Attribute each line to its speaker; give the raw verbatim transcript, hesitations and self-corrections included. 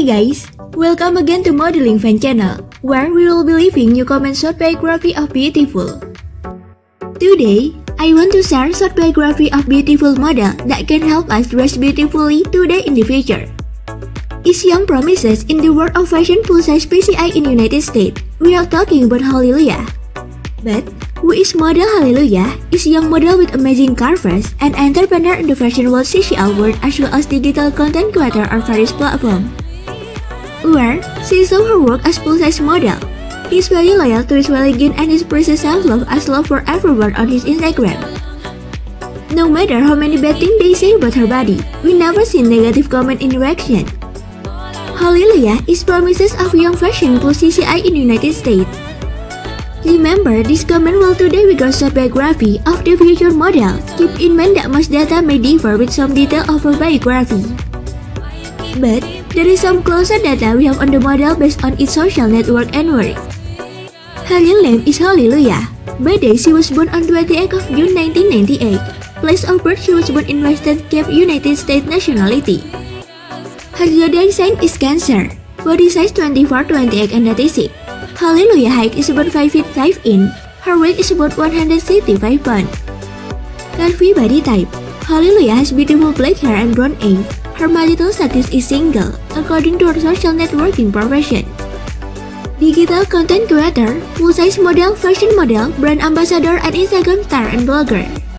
Speaker 1: Hey guys, welcome again to Modeling Fan Channel, where we will be leaving you comment short biography of beautiful. Today, I want to share short biography of beautiful model that can help us dress beautifully today in the future. Is young promises in the world of fashion plus-size P C I in United States. We are talking about Hallelujah. But who is model Hallelujah? Is young model with amazing curves, an entrepreneur in the fashion world social world as well as digital content creator on various platforms. Where she shows her work as plus-size model. He is very loyal to his religion and his praises self-love as love for everyone on his Instagram. No matter how many bad things they say about her body, we never see negative comment in reaction. Hallelujah is promises of young fashion plus C C I in United States. Remember, this comment will today we got short biography of the future model. Keep in mind that much data may differ with some detail of her biography. But there is some closer data we have on the model based on its social network and work. Her real name is Hallelujah. By day, she was born on twenty-eighth of June nineteen ninety-eight. Place of birth, she was born in Western Cape, United States nationality. Her zodiac sign is Cancer. Body size twenty-four, twenty-eight, and thirty-six. Hallelujah height is about five feet five inches. Her weight is about one hundred sixty-five pounds. Curvy body type. Hallelujah has beautiful black hair and brown eyes. Her marital status is single, according to her social networking profession. Digital content creator, full-size model, fashion model, brand ambassador, and Instagram star and blogger.